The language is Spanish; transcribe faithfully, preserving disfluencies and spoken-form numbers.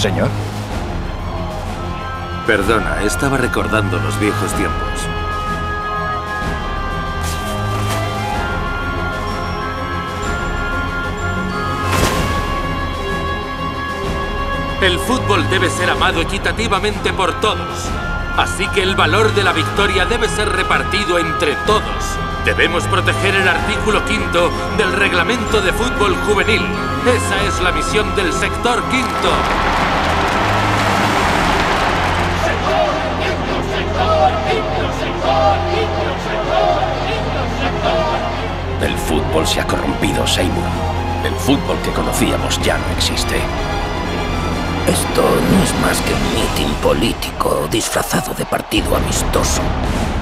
Señor. Perdona, estaba recordando los viejos tiempos. El fútbol debe ser amado equitativamente por todos. Así que el valor de la victoria debe ser repartido entre todos. Debemos proteger el artículo quinto del Reglamento de Fútbol Juvenil. Esa es la misión del sector quinto. Sector quinto, sector quinto, sector quinto, sector quinto, sector. El fútbol se ha corrompido, Seymour. El fútbol que conocíamos ya no existe. Esto no es más que un mitin político disfrazado de partido amistoso.